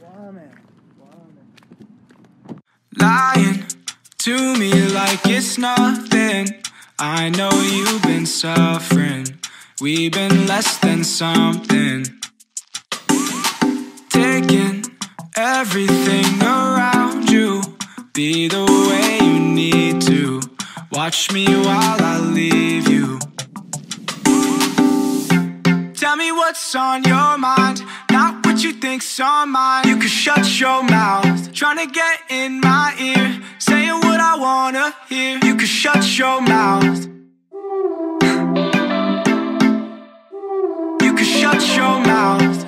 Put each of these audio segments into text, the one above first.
Lying to me like it's nothing. I know you've been suffering. We've been less than something. Taking everything around you. Be the way you need to. Watch me while I leave you. Tell me what's on your mind, not what you think's on mine. You can shut your mouth, trying to get in my ear, saying what I wanna hear. You can shut your mouth. You can shut your mouth.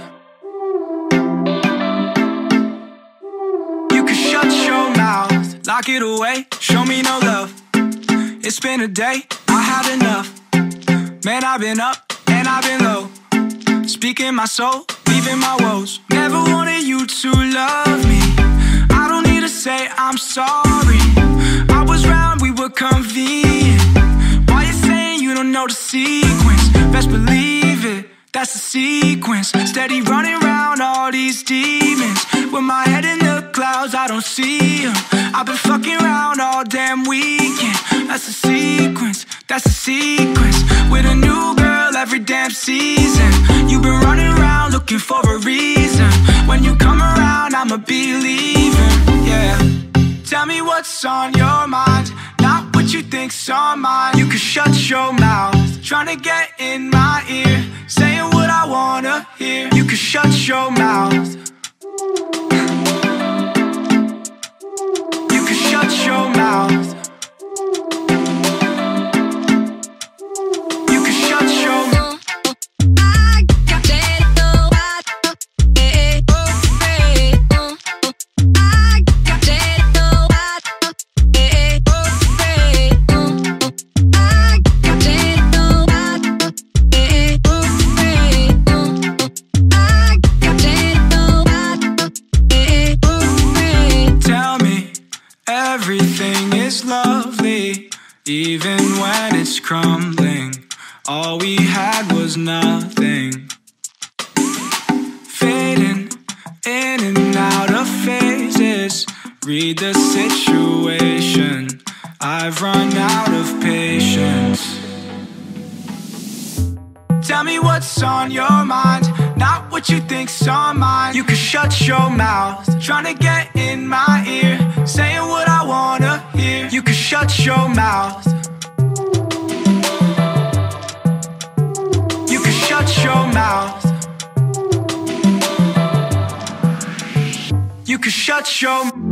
You can shut your mouth. Lock it away, show me no love. It's been a day, I had enough. Man, I've been up and I've been low, speaking my soul, leaving my woes. Never wanted you to love me. I don't need to say I'm sorry. I was round, we were convenient. Why you saying you don't know the sequence? Best believe it, that's the sequence. Steady running round all these demons. With my head in the clouds, I don't see them. I've been fucking around all damn weekend. That's the sequence, that's the sequence. With a new girl every damn season. You've been running around looking for a reason. When you come around, I'ma be leaving, yeah. Tell me what's on your mind, not what you think's on mine. You can shut your mouth, trying to get in my ear, saying what I wanna hear. You can shut your mouth. You can shut your mouth. You can shut your mouth. Everything is lovely, even when it's crumbling. All we had was nothing. Fading in and out of phases. Read the situation, I've run out of patience. Tell me what's on your mind, not what you think's on mine. You can shut your mouth, trying to get in my ear, saying what I wanna hear. You can shut your mouth. You can shut your mouth. You can shut your